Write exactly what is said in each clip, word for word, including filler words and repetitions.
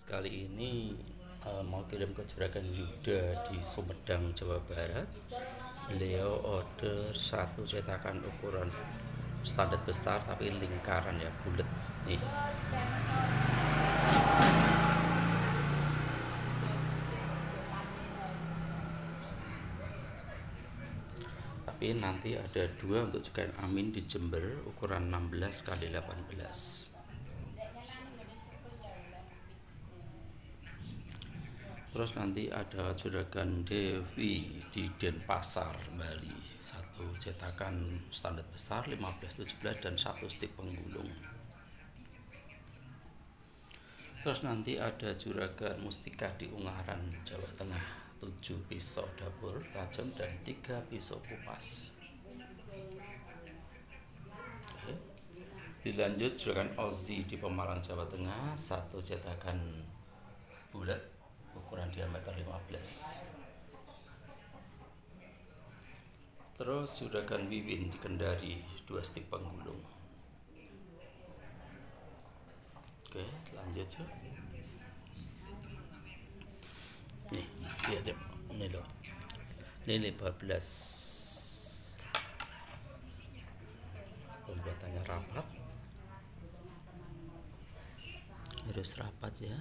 Kali ini uh, mau kirim ke Juragan Yuda di Sumedang, Jawa Barat. Beliau order satu cetakan ukuran standar besar tapi lingkaran ya, bulat nih. Tapi nanti ada dua untuk Juragan Amin di Jember ukuran enam belas kali delapan belas. Terus nanti ada Juragan Devi di Denpasar, Bali, satu cetakan standar besar lima belas tujuh belas dan satu stik penggulung. Terus nanti ada Juragan Mustika di Ungaran, Jawa Tengah, tujuh pisau dapur tajam dan tiga pisau kupas. Oke. Dilanjut Juragan Ozi di Pemalang, Jawa Tengah, satu cetakan bulat ukuran diameter lima belas. Terus Juragan Wiwin di Kendari, dua stik penggulung. Oke, lanjut yuk. Nih, lihat yuk. Ini loh. Ini lima belas. Pembuatannya rapat. Harus rapat ya.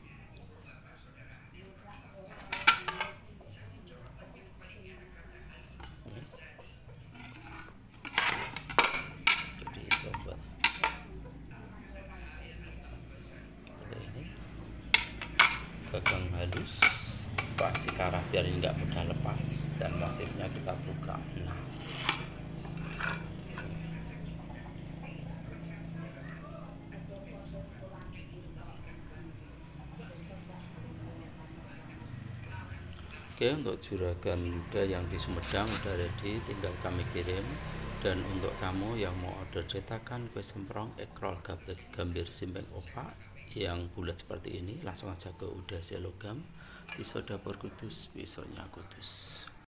Gagang halus, kasih karah biar ini nggak mudah lepas, dan motifnya kita buka. Nah, oke, untuk Juragan Yuda yang di Sumedang udah ready, tinggal kami kirim. Dan untuk kamu yang mau order cetakan kue semprong, ekrol, gablet, gambir, simbeng, opak yang bulat seperti ini, langsung aja ke Udasya Logam, pisau dapur Kudus, pisaunya Kudus.